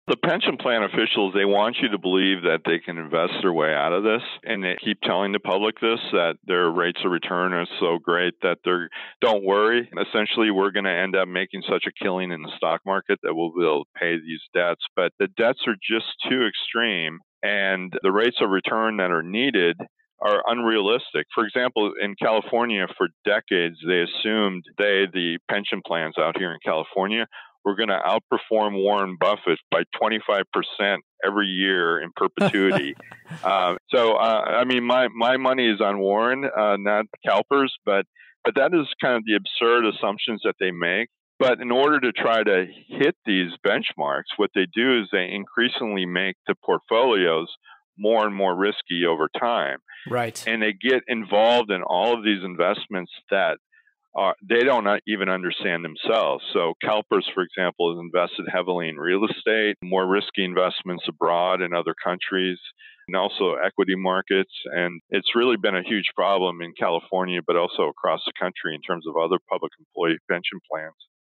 The pension plan officials, they want you to believe that they can invest their way out of this. And they keep telling the public this, that their rates of return are so great that don't worry. Essentially, we're going to end up making such a killing in the stock market that we'll be able to pay these debts. But the debts are just too extreme. And the rates of return that are needed are unrealistic. For example, in California, for decades, they assumed the pension plans out here in California, we're going to outperform Warren Buffett by 25% every year in perpetuity. I mean, my money is on Warren, not CalPERS, but that is kind of the absurd assumptions that they make. But in order to try to hit these benchmarks, what they do is they increasingly make the portfolios more and more risky over time. Right. And they get involved in all of these investments that they don't even understand themselves. So CalPERS, for example, has invested heavily in real estate, more risky investments abroad in other countries, and also equity markets. And it's really been a huge problem in California, but also across the country in terms of other public employee pension plans.